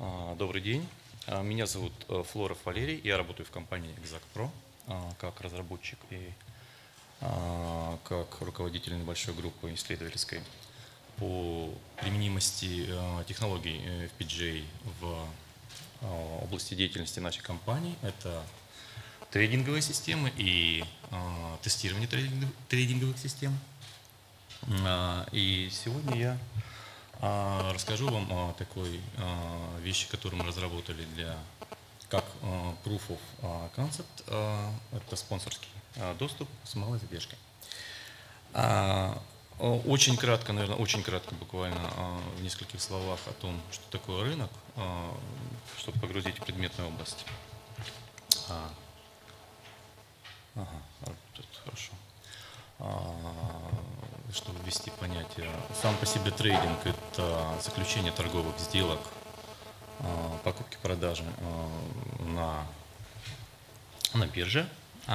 Добрый день. Меня зовут Флоров Валерий. Я работаю в компании ExactPro как разработчик и как руководитель небольшой группы исследовательской по применимости технологий FPGA в области деятельности нашей компании. Это трейдинговые системы и тестирование трейдинговых систем. И сегодня я расскажу вам о такой вещи, которую мы разработали как Proof of Concept. Это спонсорский доступ с малой задержкой. Очень кратко, наверное, буквально в нескольких словах о том, что такое рынок, чтобы погрузить в предметную область. Тут хорошо. Чтобы ввести понятие. Сам по себе трейдинг – это заключение торговых сделок, покупки-продажи на бирже.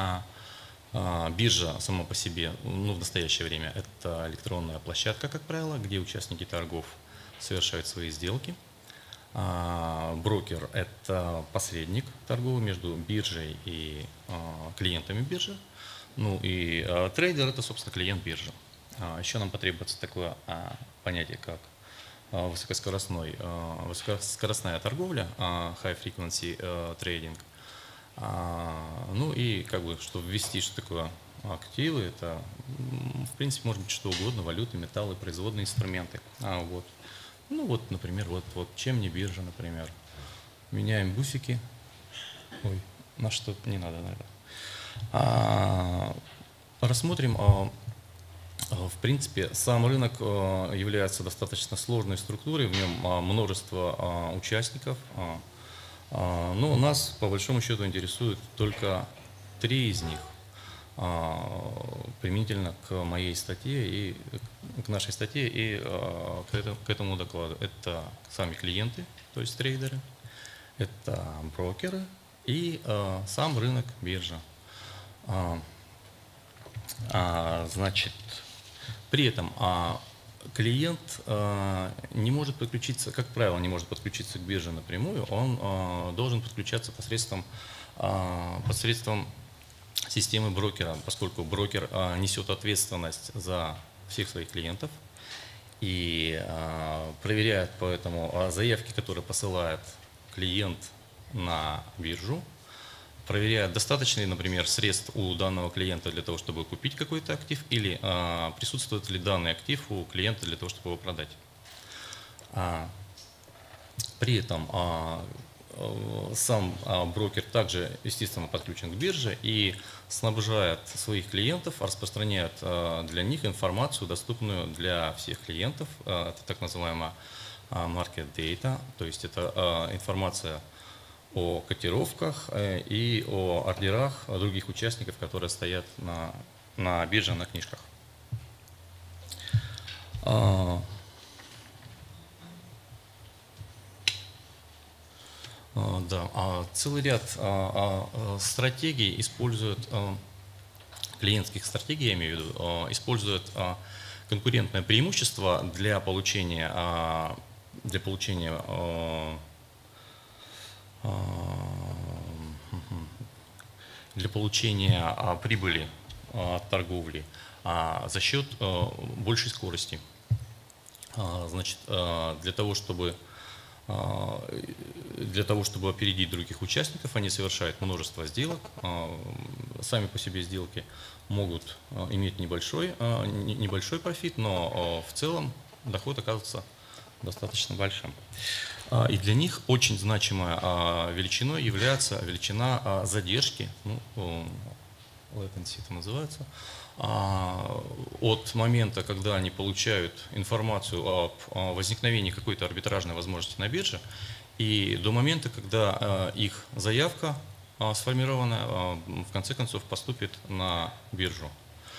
Биржа сама по себе, в настоящее время, это электронная площадка, как правило, где участники торгов совершают свои сделки. Брокер – это посредник торговый между биржей и клиентами биржи. И трейдер – это, собственно, клиент биржи. Еще нам потребуется такое понятие, как высокоскоростная торговля, high frequency trading. И чтобы ввести, что такое активы, это, в принципе, может быть что угодно, валюты, металлы, производные инструменты. Например, чем не биржа, например. Меняем бусики. Ой, на что не надо, наверное. Рассмотрим. В принципе, сам рынок является достаточно сложной структурой, в нем множество участников. Но нас, по большому счету, интересует только 3 из них применительно к моей статье и к нашей статье и к этому докладу. Это сами клиенты, то есть трейдеры, это брокеры и сам рынок биржа. При этом клиент не может подключиться, как правило, не может подключиться к бирже напрямую, он должен подключаться посредством системы брокера, поскольку брокер несет ответственность за всех своих клиентов и проверяет поэтому заявки, которые посылает клиент на биржу, проверяет, достаточно ли, например, средств у данного клиента для того, чтобы купить какой-то актив, или присутствует ли данный актив у клиента для того, чтобы его продать. При этом сам брокер также, естественно, подключен к бирже и снабжает своих клиентов, распространяет для них информацию, доступную для всех клиентов. Это так называемая market data, то есть это информация о котировках и о ордерах других участников, которые стоят на бирже, на книжках. Целый ряд стратегий используют, клиентских стратегий, я имею в виду, используют конкурентное преимущество для получения прибыли от торговли за счет большей скорости. Для того, чтобы опередить других участников, они совершают множество сделок. Сами по себе сделки могут иметь небольшой профит, но в целом доход оказывается достаточно большим. И для них очень значимой величиной является величина задержки, latency это называется, от момента, когда они получают информацию об возникновении какой-то арбитражной возможности на бирже, и до момента, когда их заявка сформированная, в конце концов поступит на биржу.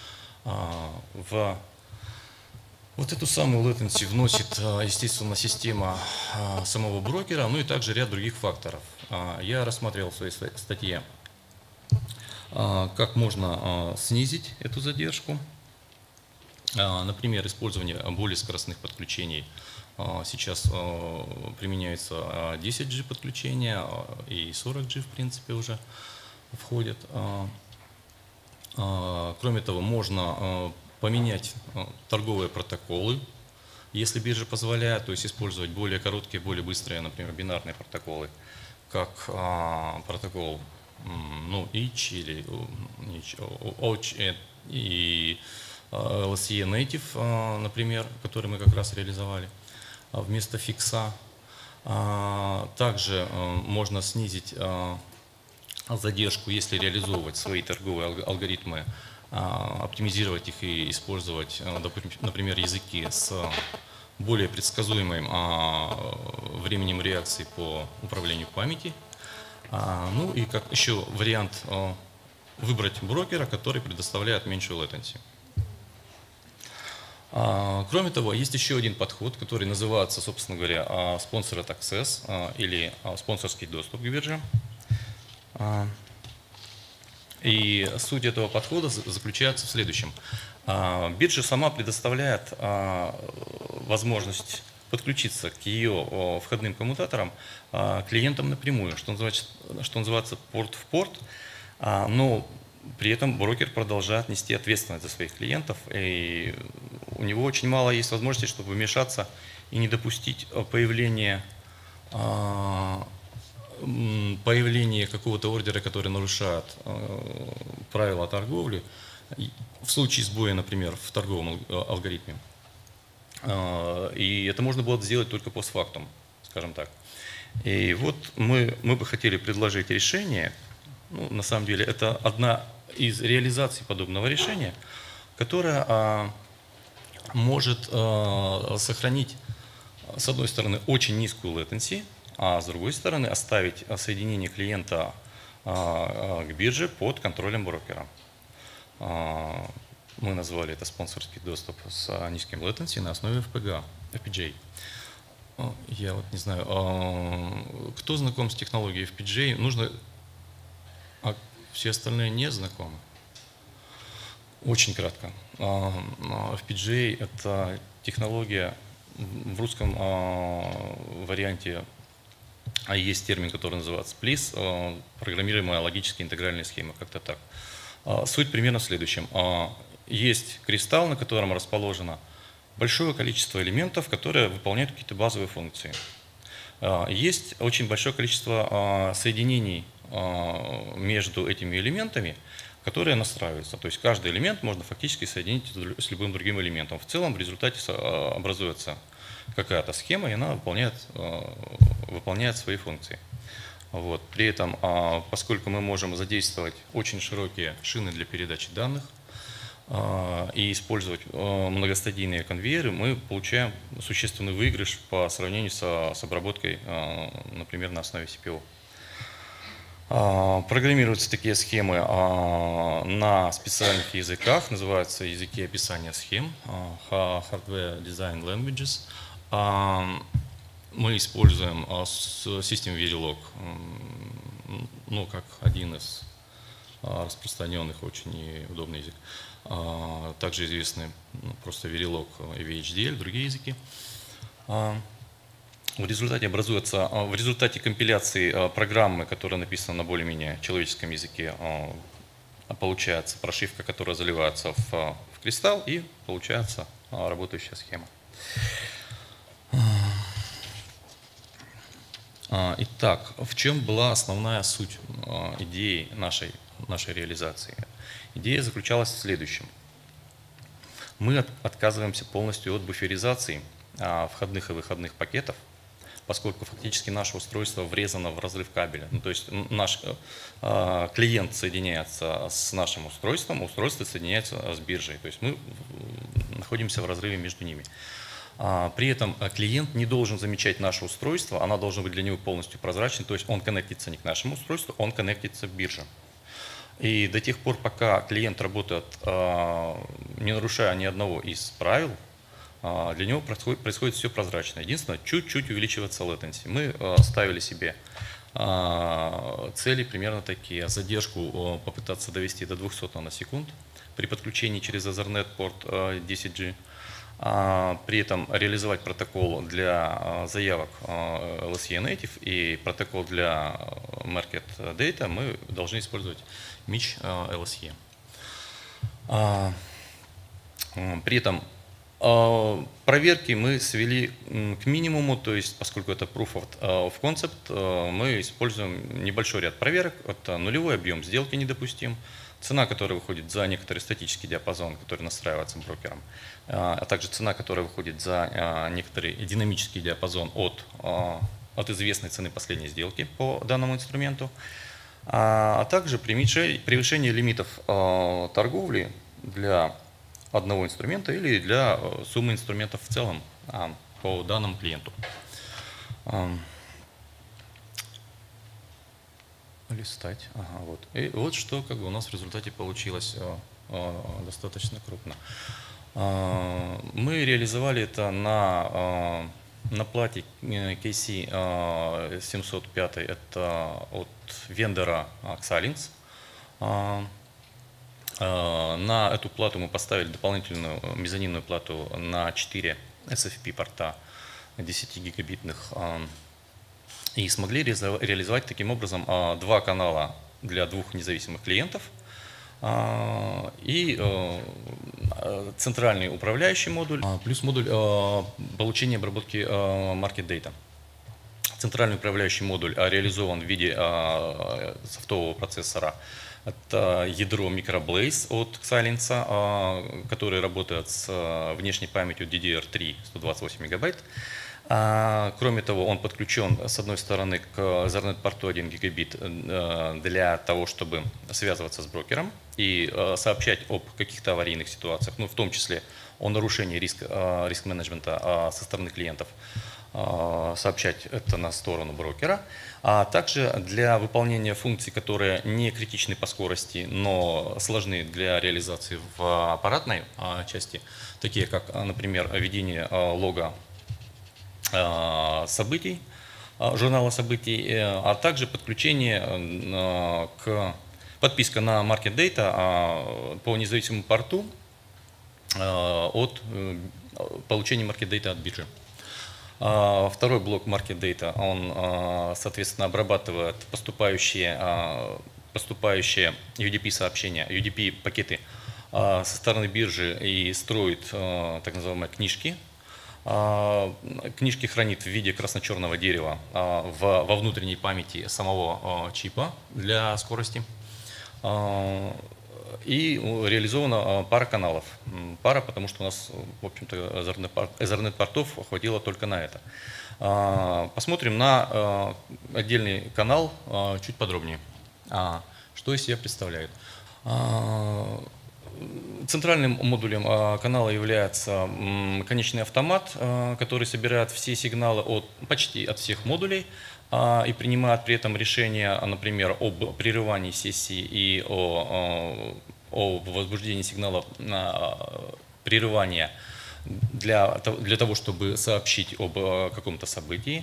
Вот эту самую latency вносит, естественно, система самого брокера, и также ряд других факторов. Я рассматривал в своей статье, как можно снизить эту задержку. Например, использование более скоростных подключений. Сейчас применяется 10G подключение и 40G в принципе уже входит. Кроме того, можно поменять торговые протоколы, если биржа позволяет, то есть использовать более короткие, более быстрые, например, бинарные протоколы, как протокол ICH или OCH и LSE Native, например, который мы как раз реализовали вместо фикса. Также можно снизить задержку, если реализовывать свои торговые алгоритмы, оптимизировать их и использовать, например, языки с более предсказуемым временем реакции по управлению памяти. Ну и как еще вариант выбрать брокера, который предоставляет меньшую latency. Кроме того, есть еще один подход, который называется, собственно говоря, Sponsored Access или спонсорский доступ к бирже. И суть этого подхода заключается в следующем. Биржа сама предоставляет возможность подключиться к ее входным коммутаторам клиентам напрямую, что называется порт в порт, но при этом брокер продолжает нести ответственность за своих клиентов, и у него очень мало есть возможностей, чтобы вмешаться и не допустить появления какого-то ордера, который нарушает правила торговли, в случае сбоя, например, в торговом алгоритме. И это можно было сделать только постфактум, скажем так. И вот мы бы хотели предложить решение, на самом деле это одна из реализаций подобного решения, которая может сохранить, с одной стороны, очень низкую latency, а с другой стороны оставить соединение клиента к бирже под контролем брокера. Мы назвали это спонсорский доступ с низким latency на основе FPGA. Я вот не знаю, кто знаком с технологией FPGA, нужно, а все остальные не знакомы. Очень кратко. FPGA – это технология в русском варианте, есть термин, который называется PLIS, программируемая логически интегральная схема, как-то так. Суть примерно в следующем. Есть кристалл, на котором расположено большое количество элементов, которые выполняют какие-то базовые функции. Есть очень большое количество соединений между этими элементами, которые настраиваются. То есть каждый элемент можно фактически соединить с любым другим элементом. В целом в результате образуется какая-то схема, и она выполняет свои функции. Вот. При этом, поскольку мы можем задействовать очень широкие шины для передачи данных и использовать многостадийные конвейеры, мы получаем существенный выигрыш по сравнению с обработкой, например, на основе CPU. Программируются такие схемы на специальных языках, называются языки описания схем, Hardware Design Languages. Мы используем System Verilog, как один из распространенных, очень удобный язык. Также известны просто Verilog и VHDL, другие языки. В результате компиляции программы, которая написана на более-менее человеческом языке, получается прошивка, которая заливается в кристалл, и получается работающая схема. Итак, в чем была основная суть идеи нашей реализации? Идея заключалась в следующем. Мы отказываемся полностью от буферизации входных и выходных пакетов, поскольку фактически наше устройство врезано в разрыв кабеля. То есть наш клиент соединяется с нашим устройством, устройство соединяется с биржей. То есть мы находимся в разрыве между ними. При этом клиент не должен замечать наше устройство, оно должно быть для него полностью прозрачной, то есть он коннектится не к нашему устройству, он коннектится к бирже. И до тех пор, пока клиент работает, не нарушая ни одного из правил, для него происходит все прозрачно. Единственное, чуть-чуть увеличивается latency. Мы ставили себе цели примерно такие: задержку попытаться довести до 200 наносекунд, при подключении через Ethernet порт 10G. При этом реализовать протокол для заявок LSE Native и протокол для Market Data мы должны использовать MICH LSE. При этом проверки мы свели к минимуму, то есть поскольку это Proof of Concept, мы используем небольшой ряд проверок. Это нулевой объем сделки недопустим, цена, которая выходит за некоторый статический диапазон, который настраивается брокером, а также цена, которая выходит за некоторый динамический диапазон от известной цены последней сделки по данному инструменту, а также превышение лимитов торговли для одного инструмента или для суммы инструментов в целом по данному клиенту. Листать. Ага, вот. И вот что как бы у нас в результате получилось достаточно крупно. Мы реализовали это на плате KC 705, это от вендора Xilinx. На эту плату мы поставили дополнительную мезонинную плату на 4 SFP порта 10 гигабитных и смогли реализовать таким образом 2 канала для 2 независимых клиентов и центральный управляющий модуль плюс модуль получения и обработки Market Data. Центральный управляющий модуль реализован в виде софтового процессора. Это ядро MicroBlaze от Xilinx, который работает с внешней памятью DDR3 128 мегабайт. Кроме того, он подключен с одной стороны к Ethernet порту 1 гигабит для того, чтобы связываться с брокером и сообщать об каких-то аварийных ситуациях, ну, в том числе о нарушении риск-менеджмента со стороны клиентов, сообщать это на сторону брокера, а также для выполнения функций, которые не критичны по скорости, но сложны для реализации в аппаратной части, такие как, например, ведение лога событий, журнала событий, а также подключение подписка на Market Data по независимому порту от получения Market Data от биржи. Второй блок Market Data, он, соответственно, обрабатывает поступающие UDP сообщения, UDP пакеты со стороны биржи и строит так называемые книжки. Книжки хранит в виде красно-черного дерева во внутренней памяти самого чипа для скорости. И реализована пара каналов. Пара, потому что у нас, в общем-то, Ethernet портов хватило только на это. Посмотрим на отдельный канал чуть подробнее. Что из себя представляет? Центральным модулем канала является конечный автомат, который собирает все сигналы почти от всех модулей и принимает при этом решение, например, об прерывании сессии и о возбуждении сигнала прерывания для того, чтобы сообщить об каком-то событии.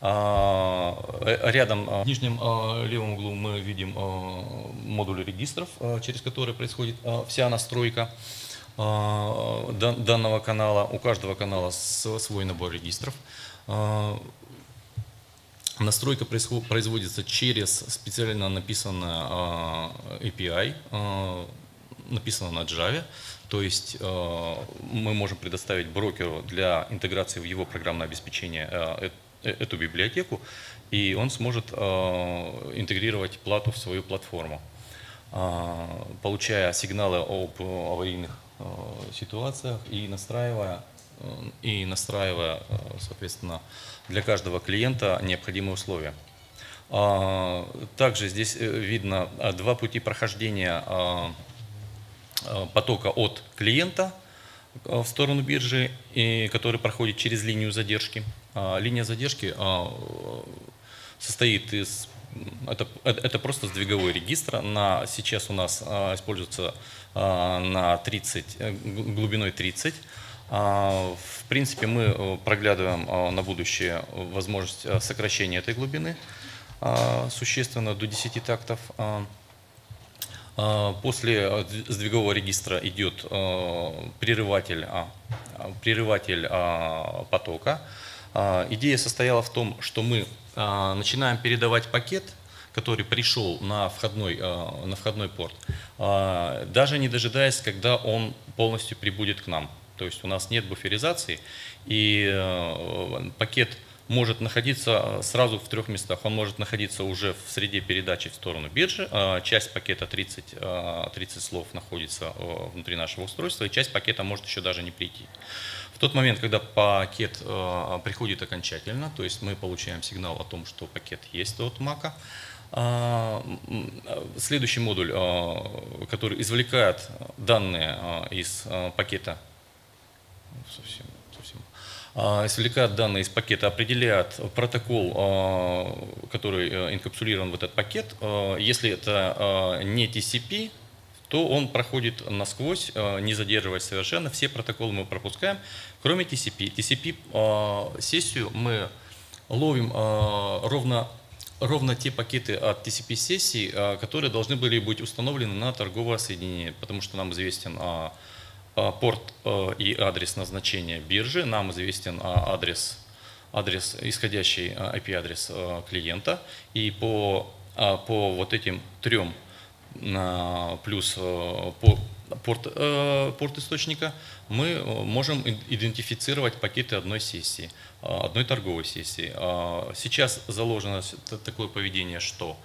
Рядом в нижнем левом углу мы видим модуль регистров, через который происходит вся настройка данного канала. У каждого канала свой набор регистров. Настройка производится через специально написанное API, написано на Java. То есть мы можем предоставить брокеру для интеграции в его программное обеспечение эту библиотеку, и он сможет интегрировать плату в свою платформу, получая сигналы об аварийных ситуациях и настраивая, соответственно, для каждого клиента необходимые условия. Также здесь видно 2 пути прохождения потока от клиента в сторону биржи, который проходит через линию задержки. Линия задержки состоит из... Это просто сдвиговой регистр. Сейчас у нас используется на 30, глубиной 30. В принципе, мы проглядываем на будущее возможность сокращения этой глубины существенно до 10 тактов. После сдвигового регистра идет прерыватель потока. Идея состояла в том, что мы начинаем передавать пакет, который пришел на входной порт, даже не дожидаясь, когда он полностью прибудет к нам. То есть у нас нет буферизации, и пакет может находиться сразу в 3 местах. Он может находиться уже в среде передачи в сторону биржи. Часть пакета 30 слов находится внутри нашего устройства, и часть пакета может еще даже не прийти. В тот момент, когда пакет приходит окончательно, то есть мы получаем сигнал о том, что пакет есть от Мака, следующий модуль, который извлекает данные из пакета, извлекает данные из пакета, определяет протокол, который инкапсулирован в этот пакет. Если это не TCP, то он проходит насквозь, не задерживаясь совершенно. Все протоколы мы пропускаем, кроме TCP. TCP-сессию мы ловим ровно те пакеты от TCP-сессий, которые должны были быть установлены на торговое соединение, потому что нам известен порт и адрес назначения биржи, нам известен исходящий IP-адрес клиента, и по вот этим 3 плюс порт источника мы можем идентифицировать пакеты одной сессии, одной торговой сессии. Сейчас заложено такое поведение, что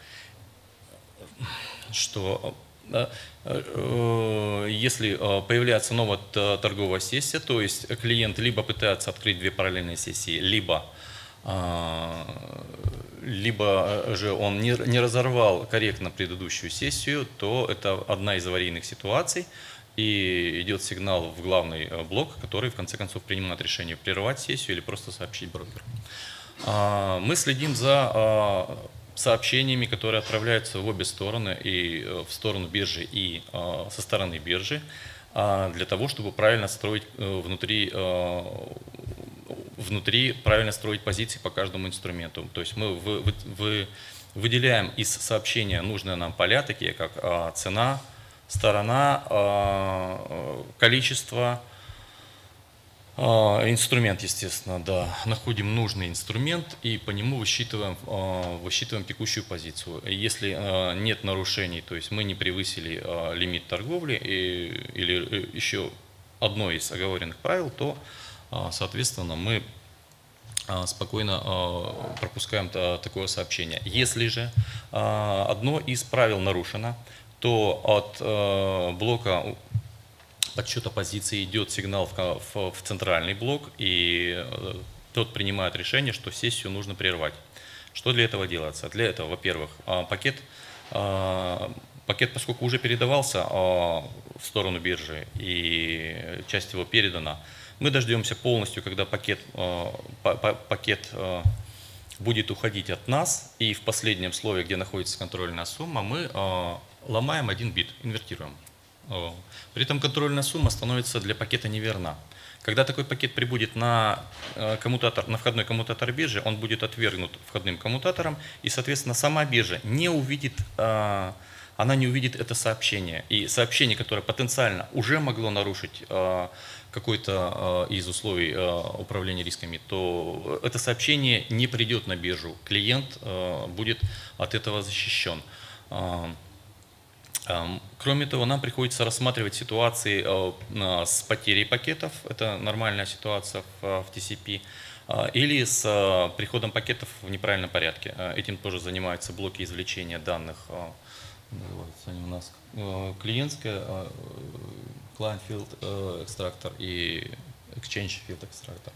если появляется новая торговая сессия, то есть клиент либо пытается открыть 2 параллельные сессии, либо же он не разорвал корректно предыдущую сессию, то это одна из аварийных ситуаций, и идет сигнал в главный блок, который в конце концов принимает решение прервать сессию или просто сообщить брокеру. Мы следим за сообщениями, которые отправляются в обе стороны, и в сторону биржи, и со стороны биржи, для того, чтобы правильно строить внутри правильно строить позиции по каждому инструменту. То есть мы выделяем из сообщения нужные нам поля, такие как цена, сторона, количество, инструмент, естественно, да. Находим нужный инструмент и по нему высчитываем текущую позицию. Если нет нарушений, то есть мы не превысили лимит торговли или еще одно из оговоренных правил, то соответственно мы спокойно пропускаем такое сообщение. Если же одно из правил нарушено, то от блока подсчета позиции идет сигнал в центральный блок, и тот принимает решение, что сессию нужно прервать. Что для этого делается? Для этого, во-первых, пакет, поскольку уже передавался в сторону биржи и часть его передана, мы дождемся полностью, когда пакет будет уходить от нас, и в последнем слове, где находится контрольная сумма, мы ломаем 1 бит, инвертируем. При этом контрольная сумма становится для пакета неверна. Когда такой пакет прибудет на входной коммутатор биржи, он будет отвергнут входным коммутатором, и, соответственно, сама биржа не увидит это сообщение. И сообщение, которое потенциально уже могло нарушить какой-то из условий управления рисками, то это сообщение не придет на биржу. Клиент будет от этого защищен. Кроме того, нам приходится рассматривать ситуации с потерей пакетов, это нормальная ситуация в TCP, или с приходом пакетов в неправильном порядке. Этим тоже занимаются блоки извлечения данных. Называются они у нас клиентская, Client Field Extractor и Exchange Field Extractor.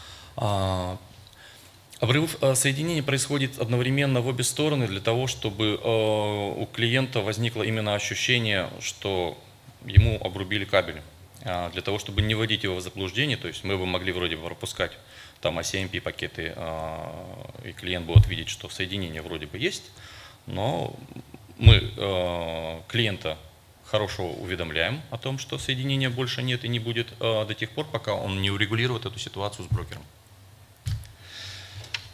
Обрыв соединения происходит одновременно в обе стороны для того, чтобы у клиента возникло именно ощущение, что ему обрубили кабель. Для того, чтобы не вводить его в заблуждение, то есть мы бы могли вроде бы пропускать там ACMP пакеты, и клиент будет видеть, что соединение вроде бы есть, но мы клиента хорошо уведомляем о том, что соединения больше нет и не будет до тех пор, пока он не урегулирует эту ситуацию с брокером.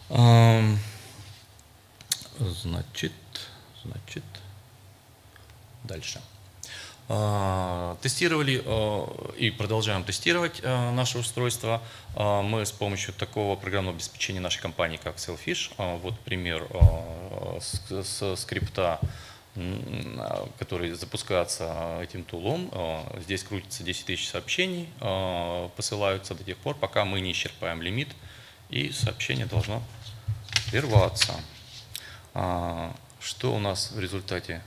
Значит, Дальше. Тестировали и продолжаем тестировать наше устройство. Мы с помощью такого программного обеспечения нашей компании, как Sailfish, вот пример с скрипта, который запускается этим тулом. Здесь крутится 10 тысяч сообщений, посылаются до тех пор, пока мы не исчерпаем лимит, и сообщение должно прерваться. Что у нас в результате?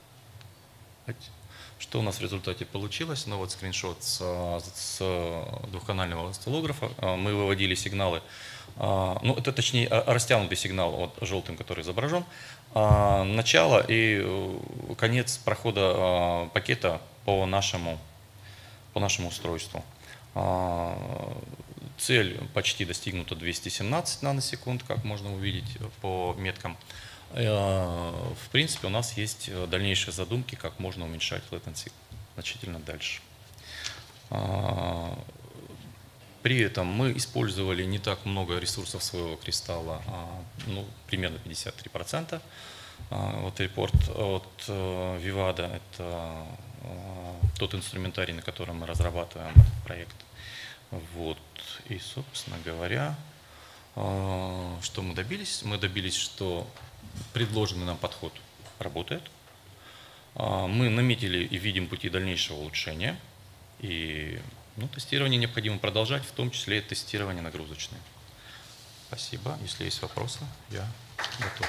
Что у нас в результате получилось? Ну вот скриншот с двухканального осциллографа. Мы выводили сигналы, ну это точнее растянутый сигнал, вот желтым, который изображен, начало и конец прохода пакета по нашему устройству. Цель почти достигнута 217 наносекунд, как можно увидеть по меткам. В принципе, у нас есть дальнейшие задумки, как можно уменьшать latency значительно дальше. При этом мы использовали не так много ресурсов своего кристалла, ну, примерно 53%. Вот репорт от Vivado – это тот инструментарий, на котором мы разрабатываем этот проект. Вот. И, собственно говоря, что мы добились? Мы добились, что предложенный нам подход работает. Мы наметили и видим пути дальнейшего улучшения. И тестирование необходимо продолжать, в том числе и тестирование нагрузочное. Спасибо. Если есть вопросы, я готов.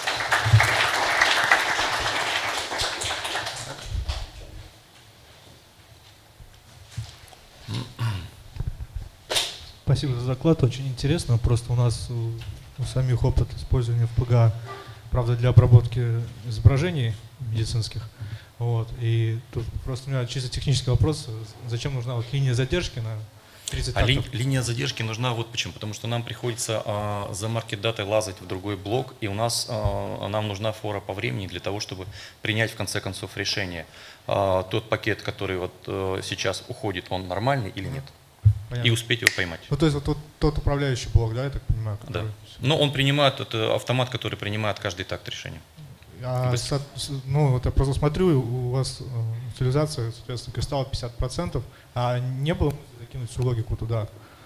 Спасибо за доклад, очень интересно. Просто у нас у самих опыт использования FPGA, правда, для обработки изображений медицинских. Вот. И тут просто у меня чисто технический вопрос. Зачем нужна вот линия задержки на 30 тактов? Линия задержки нужна вот почему. Потому что нам приходится за маркет-датой лазать в другой блок, и нам нужна фора по времени для того, чтобы принять в конце концов решение. Тот пакет, который вот сейчас уходит, он нормальный или нет? Понятно. И успеть его поймать. Ну, то есть вот тот управляющий блок, да, я так понимаю? Который... Да. Но он принимает, это автомат, который принимает каждый такт решения. Вот я просто смотрю, у вас утилизация, соответственно, кристалла 50%, а не было закинуть всю логику туда?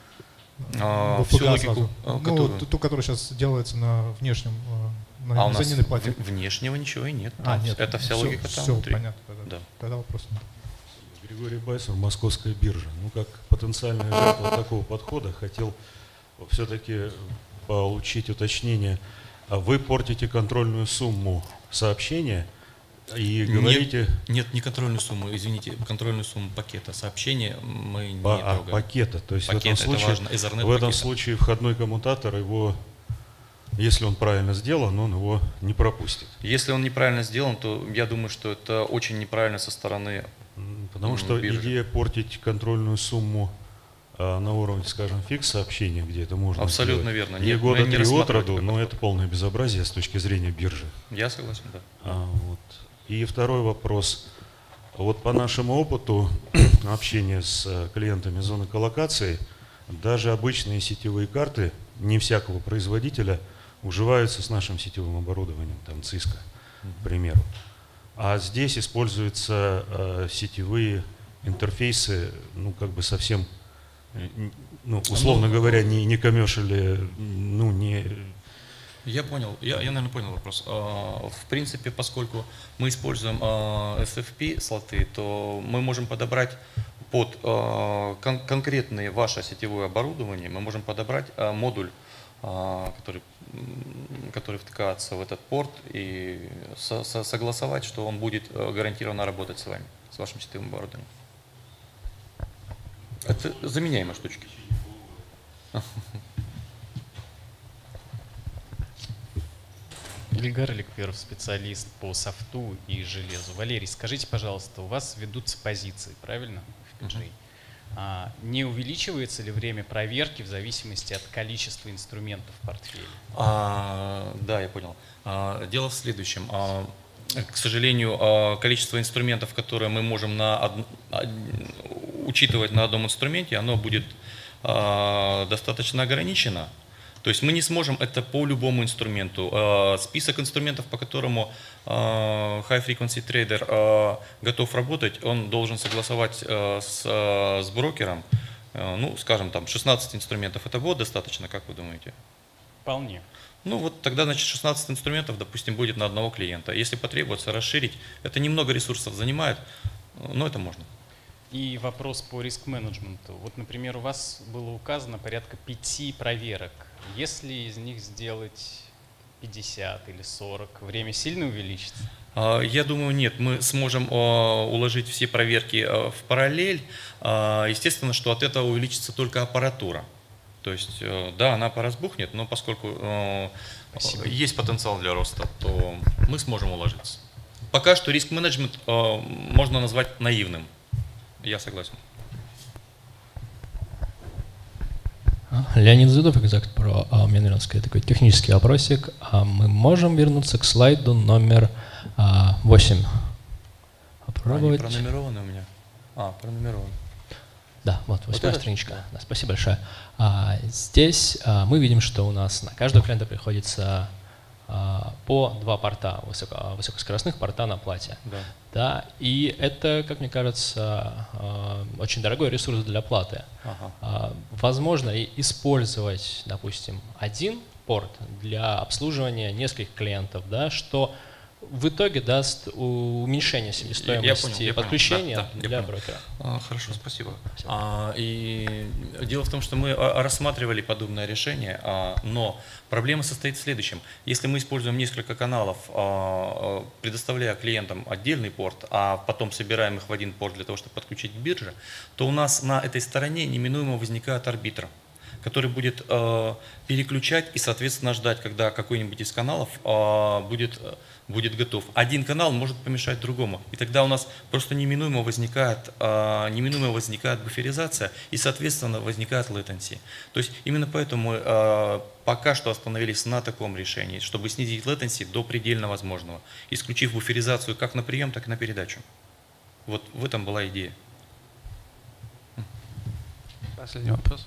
Всю логику, ту, которая сейчас делается на внешнем, на мезонинной плате. Внешнего ничего и нет. Нет. Это вся логика там все внутри. Понятно. Да. Тогда вопрос нет. Григорий Байсов, Московская биржа. Ну, как потенциальная жертва такого подхода, хотел все-таки получить уточнение. Вы портите контрольную сумму сообщения и говорите... Нет, не контрольную сумму, извините, контрольную сумму пакета. Сообщения мы не трогаем. Пакета, то есть пакет, в этом случае входной коммутатор его, если он правильно сделан, он его не пропустит. Если он неправильно сделан, то я думаю, что это очень неправильно со стороны Потому что биржи. Идея портить контрольную сумму на уровне, скажем, фикс сообщения, где это можно абсолютно сделать. верно. Не года 3 от роду, но это полное безобразие с точки зрения биржи. Я согласен, да. Вот. И второй вопрос. Вот по нашему опыту общения с клиентами зоны коллокации, даже обычные сетевые карты, не всякого производителя, уживаются с нашим сетевым оборудованием, там Cisco, к примеру. А здесь используются сетевые интерфейсы, ну, как бы совсем, ну, условно говоря, не коммершали, ну, не... Я понял, я, наверное, понял вопрос. В принципе, поскольку мы используем SFP слоты, то мы можем подобрать под конкретное ваше сетевое оборудование, мы можем подобрать модуль, который втыкается в этот порт, и согласовать, что он будет гарантированно работать с вами, с вашим сетевым оборудованием. Это заменяемые штучки. Ильгар Ликперов, специалист по софту и железу. Валерий, скажите, пожалуйста, у вас ведутся позиции, правильно, в FPGA? Не увеличивается ли время проверки в зависимости от количества инструментов в портфеле? Да, я понял. Дело в следующем. К сожалению, количество инструментов, которые мы можем учитывать на одном инструменте, оно будет достаточно ограничено. То есть мы не сможем это по любому инструменту. Список инструментов, по которому High Frequency Trader готов работать, он должен согласовать с брокером. Ну, скажем, там 16 инструментов. Это будет достаточно, как вы думаете? Вполне. Ну вот тогда, значит, 16 инструментов, допустим, будет на одного клиента. Если потребуется расширить, это немного ресурсов занимает, но это можно. И вопрос по риск-менеджменту. Вот, например, у вас было указано порядка 5 проверок. Если из них сделать 50 или 40, время сильно увеличится? Я думаю, нет. Мы сможем уложить все проверки в параллель. Естественно, что от этого увеличится только аппаратура. То есть, да, она поразбухнет, но поскольку есть потенциал для роста, то мы сможем уложиться. Пока что риск-менеджмент можно назвать наивным. Я согласен. Леонид Зудов, Exact Pro, Менринский, такой технический вопросик. Мы можем вернуться к слайду номер 8? Попробовать. Они пронумерованы у меня? Пронумерованы. Да, вот 8-я страничка. Да, спасибо большое. Здесь мы видим, что у нас на каждого клиента приходится по 2 порта, высокоскоростных порта на плате. Да. Да, и это, как мне кажется, очень дорогой ресурс для платы. Ага. Возможно использовать, допустим, один порт для обслуживания нескольких клиентов, да, что в итоге даст уменьшение себестоимости подключения для брокера. Хорошо, спасибо. И дело в том, что мы рассматривали подобное решение, но проблема состоит в следующем. Если мы используем несколько каналов, предоставляя клиентам отдельный порт, а потом собираем их в один порт для того, чтобы подключить к бирже, то у нас на этой стороне неминуемо возникает арбитр, который будет переключать и, соответственно, ждать, когда какой-нибудь из каналов будет готов. Один канал может помешать другому. И тогда у нас просто неминуемо возникает буферизация и, соответственно, возникает latency. То есть именно поэтому мы пока что остановились на таком решении, чтобы снизить latency до предельно возможного, исключив буферизацию как на прием, так и на передачу. Вот в этом была идея. Последний вопрос.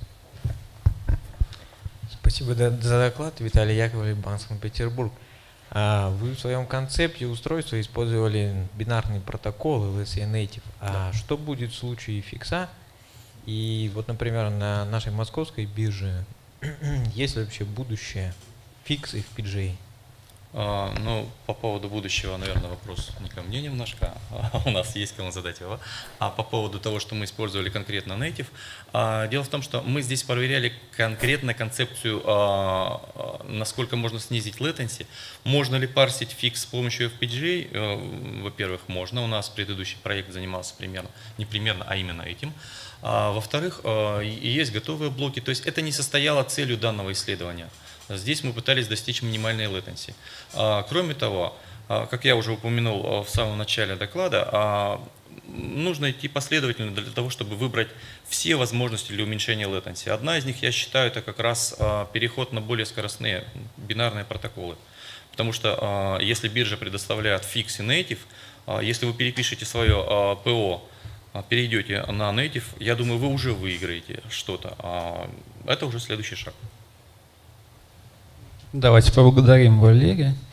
Спасибо за доклад. Виталий Яковлев, Банк Санкт-Петербург. Вы в своем концепте устройства использовали бинарный протокол LSA Native. Да. Что будет в случае фикса? И вот, например, на нашей московской бирже есть ли вообще будущее фикс и в PGA? Ну, по поводу будущего, наверное, вопрос не ко мне немножко, у нас есть кому задать его. А по поводу того, что мы использовали конкретно Native, дело в том, что мы здесь проверяли конкретно концепцию, насколько можно снизить latency. Можно ли парсить фикс с помощью FPGA? Во-первых, можно. У нас предыдущий проект занимался именно этим. Во-вторых, есть готовые блоки. То есть это не состояло целью данного исследования. Здесь мы пытались достичь минимальной latency. Кроме того, как я уже упомянул в самом начале доклада, нужно идти последовательно для того, чтобы выбрать все возможности для уменьшения latency. Одна из них, я считаю, это как раз переход на более скоростные бинарные протоколы. Потому что если биржа предоставляет fix и native, если вы перепишете свое ПО, перейдете на native, я думаю, вы уже выиграете что-то. Это уже следующий шаг. Давайте поблагодарим Валерия.